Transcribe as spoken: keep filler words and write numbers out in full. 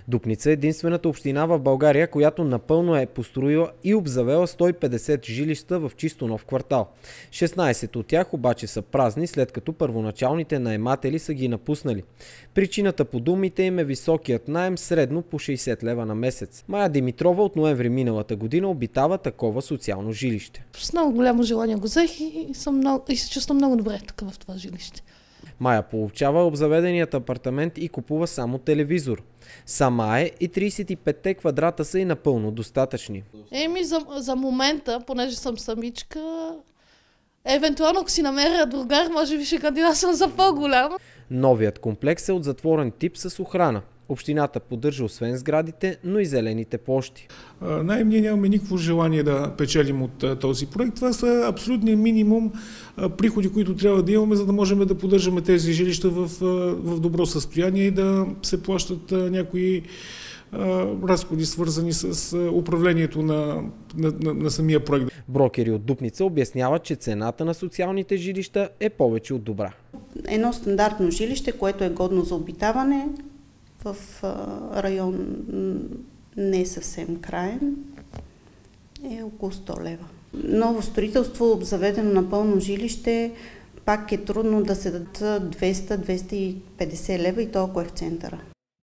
Дупница е единствената община в България, която напълно е построила и обзавела сто и петдесет жилища в чисто нов квартал. шестнадесет от тях обаче са празни, след като първоначалните наематели са ги напуснали. Причината по думите им е високият наем, средно по шейсет лева на месец. Мая Димитрова от ноември миналата година обитава такова социално жилище. С много голямо желание го взех и, съм много, и се чувствам много добре тук в това жилище. Мая получава обзаведеният апартамент и купува само телевизор. Сама е и тридесет и петте квадрата са и напълно достатъчни. Еми за, за момента, понеже съм самичка, евентуално ако си намеря другар, може би ще кандидатствам за по-голям. Новият комплекс е от затворен тип с охрана. Общината поддържа освен сградите, но и зелените площи. Най-ние нямаме никакво желание да печелим от този проект. Това са абсолютният минимум приходи, които трябва да имаме, за да можем да поддържаме тези жилища в, в добро състояние и да се плащат някои разходи, свързани с управлението на, на, на, на самия проект. Брокери от Дупница обясняват, че цената на социалните жилища е повече от добра. Едно стандартно жилище, което е годно за обитаване, в район не е съвсем краен, е около сто лева. Ново строителство, обзаведено напълно жилище, пак е трудно да се дадат двеста до двеста и петдесет лева и толкова е в центъра.